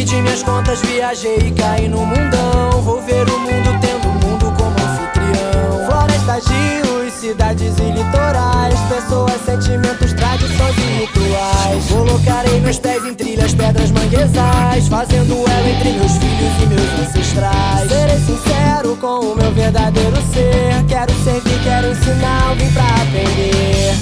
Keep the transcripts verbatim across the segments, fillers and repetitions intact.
Perdi minhas contas, viajei e caí no mundão. Vou ver o mundo tendo o mundo como anfitrião. Florestas, rios, cidades e litorais, pessoas, sentimentos, tradições e rituais. Colocarei meus pés em trilhas, pedras, manguezais, fazendo elo entre meus filhos e meus ancestrais. Serei sincero com o meu verdadeiro ser. Quero servir, quero ensinar, vim pra aprender.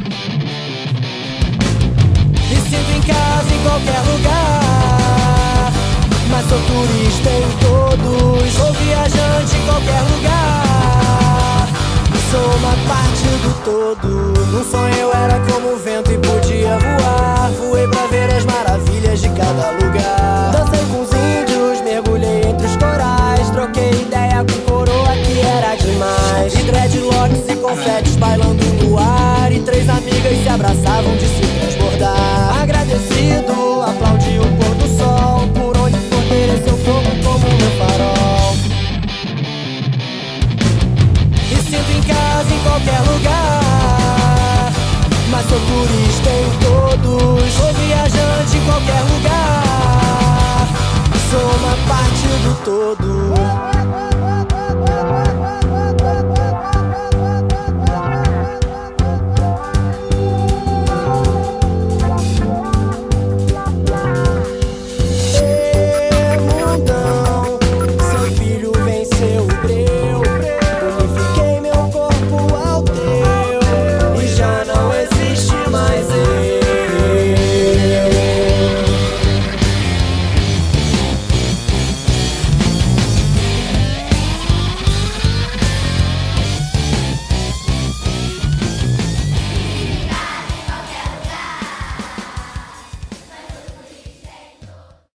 Me sinto em casa em qualquer lugar, mas sou turista em todos. Sou viajante em qualquer lugar, sou uma parte do todo. Num sonho eu era como o vento e podia voar. Voei pra ver as maravilhas de cada lugar. Dancei com os índios, mergulhei entre os corais, troquei ideia com coroa que era demais. E dreadlocks e confetes bailando no ar, e três amigas se abraçavam de se transbordar. Agradecido, aplaudi o pôr do sol, por onde for ter seu fogo como meu farol. Me sinto em casa em qualquer lugar, mas sou turista em todos. Sou viajante em qualquer lugar, sou uma parte do todo.